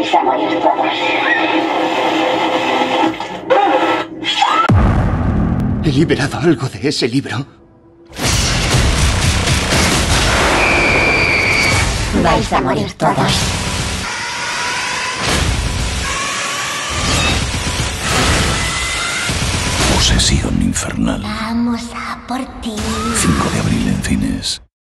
Vais a morir todos. He liberado algo de ese libro. Vais a morir todos. Posesión infernal. Vamos a por ti. 5 de abril en cines.